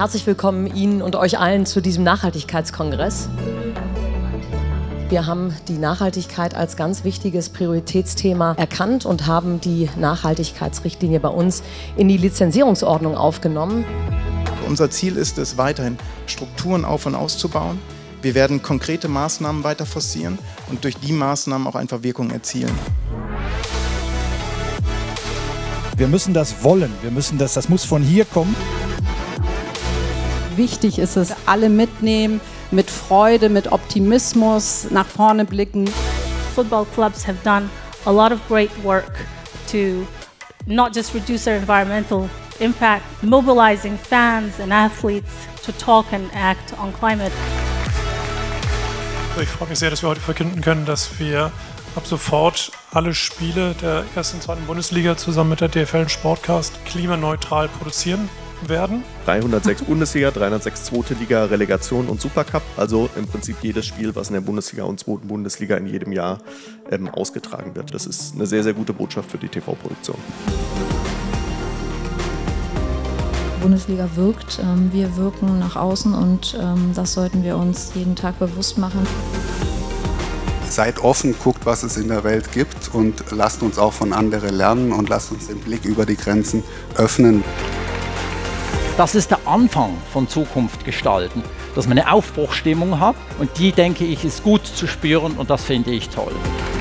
Herzlich willkommen Ihnen und euch allen zu diesem Nachhaltigkeitskongress. Wir haben die Nachhaltigkeit als ganz wichtiges Prioritätsthema erkannt und haben die Nachhaltigkeitsrichtlinie bei uns in die Lizenzierungsordnung aufgenommen. Unser Ziel ist es, weiterhin Strukturen auf- und auszubauen. Wir werden konkrete Maßnahmen weiter forcieren und durch die Maßnahmen auch einfach Wirkung erzielen. Wir müssen das wollen, das muss von hier kommen. Wichtig ist es, alle mitnehmen, mit Freude, mit Optimismus nach vorne blicken. Football clubs have done a lot of great work to not just reduce their environmental impact, mobilizing fans and athletes to talk and act on climate. Ich freue mich sehr, dass wir heute verkünden können, dass wir ab sofort alle Spiele der ersten und zweiten Bundesliga zusammen mit der DFL Sportcast klimaneutral produzieren werden. 306 Bundesliga, 306 zweite Liga, Relegation und Supercup. Also im Prinzip jedes Spiel, was in der Bundesliga und zweiten Bundesliga in jedem Jahr ausgetragen wird. Das ist eine sehr, sehr gute Botschaft für die TV-Produktion. Bundesliga wirkt, wir wirken nach außen und das sollten wir uns jeden Tag bewusst machen. Seid offen, guckt, was es in der Welt gibt und lasst uns auch von anderen lernen und lasst uns den Blick über die Grenzen öffnen. Das ist der Anfang von Zukunft gestalten, dass man eine Aufbruchsstimmung hat und die, denke ich, ist gut zu spüren und das finde ich toll.